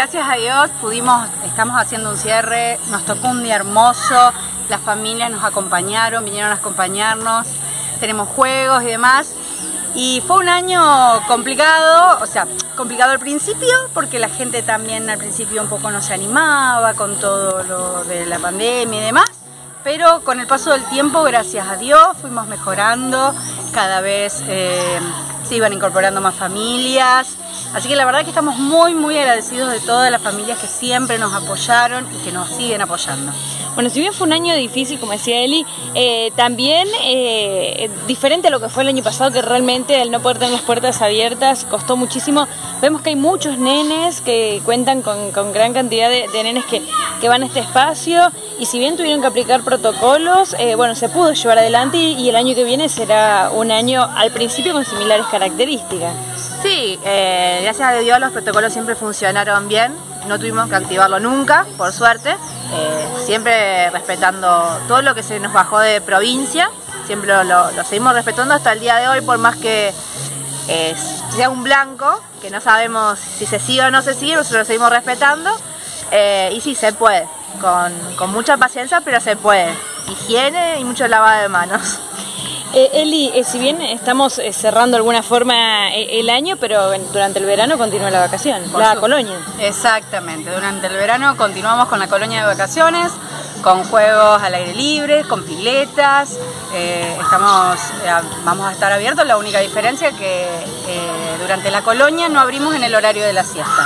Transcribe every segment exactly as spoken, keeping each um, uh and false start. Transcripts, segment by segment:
gracias a Dios pudimos, estamos haciendo un cierre, nos tocó un día hermoso, las familias nos acompañaron, vinieron a acompañarnos, tenemos juegos y demás. Y fue un año complicado, o sea, complicado al principio porque la gente también al principio un poco no se animaba con todo lo de la pandemia y demás, pero con el paso del tiempo, gracias a Dios, fuimos mejorando, cada vez eh, se iban incorporando más familias, así que la verdad que estamos muy muy agradecidos de todas las familias que siempre nos apoyaron y que nos siguen apoyando. Bueno, si bien fue un año difícil, como decía Eli, eh, también eh, diferente a lo que fue el año pasado, que realmente el no poder tener las puertas abiertas costó muchísimo. Vemos que hay muchos nenes que cuentan con, con gran cantidad de, de nenes que, que van a este espacio, y si bien tuvieron que aplicar protocolos, eh, bueno, se pudo llevar adelante, y, y el año que viene será un año al principio con similares características. Sí, eh, gracias a Dios los protocolos siempre funcionaron bien, no tuvimos que activarlo nunca, por suerte. Eh, siempre respetando todo lo que se nos bajó de provincia, siempre lo, lo, lo seguimos respetando hasta el día de hoy, por más que eh, sea un blanco, que no sabemos si se sigue o no se sigue, nosotros lo seguimos respetando, eh, y sí, se puede, con, con mucha paciencia, pero se puede, higiene y mucho lavado de manos. Eh, Eli, eh, si bien estamos eh, cerrando de alguna forma eh, el año, pero durante el verano continúa la vacación, Por la su... colonia. Exactamente, durante el verano continuamos con la colonia de vacaciones, con juegos al aire libre, con piletas, eh, estamos, eh, vamos a estar abiertos, la única diferencia es que eh, durante la colonia no abrimos en el horario de la siesta,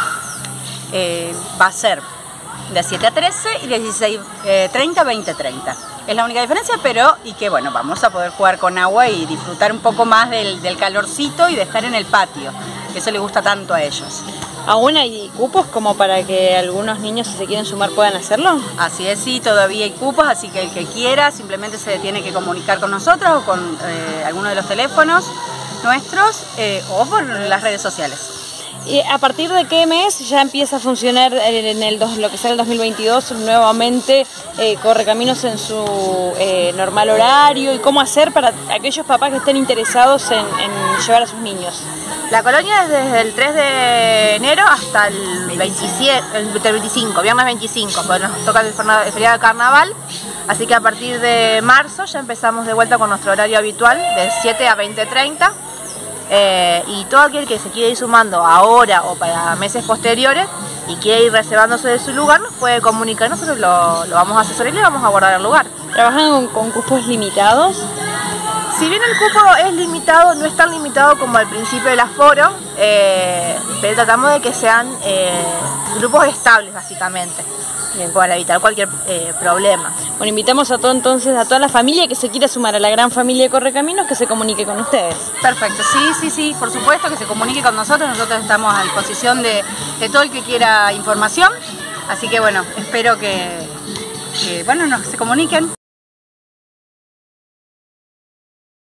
eh, va a ser de siete a trece y de dieciséis treinta a veinte treinta. Es la única diferencia, pero y que bueno, vamos a poder jugar con agua y disfrutar un poco más del, del calorcito y de estar en el patio, que eso le gusta tanto a ellos. ¿Aún hay cupos como para que algunos niños, si se quieren sumar, puedan hacerlo? Así es, sí, todavía hay cupos, así que el que quiera simplemente se tiene que comunicar con nosotros o con eh, alguno de los teléfonos nuestros eh, o por las redes sociales. ¿Y a partir de qué mes ya empieza a funcionar en el dos, lo que será el dos mil veintidós nuevamente eh, Correcaminos en su eh, normal horario? ¿Y cómo hacer para aquellos papás que estén interesados en, en llevar a sus niños? La colonia es desde el tres de enero hasta el veintisiete, el veinticinco, viernes veinticinco, porque nos toca el feriado de carnaval, así que a partir de marzo ya empezamos de vuelta con nuestro horario habitual de siete a veinte treinta. Eh, y todo aquel que se quiera ir sumando ahora o para meses posteriores y quiere ir reservándose de su lugar, nos puede comunicar, nosotros lo, lo vamos a asesorar y le vamos a guardar el lugar. ¿Trabajan con, con cupos limitados? Si bien el cupo es limitado, no es tan limitado como al principio del aforo, eh, pero tratamos de que sean eh, grupos estables básicamente, bien, para evitar cualquier eh, problema. Bueno, invitamos a todo entonces, a toda la familia que se quiera sumar a la gran familia de Correcaminos, que se comunique con ustedes. Perfecto, sí, sí, sí, por supuesto que se comunique con nosotros, nosotros estamos a disposición de, de todo el que quiera información, así que bueno, espero que, que bueno, nos se comuniquen.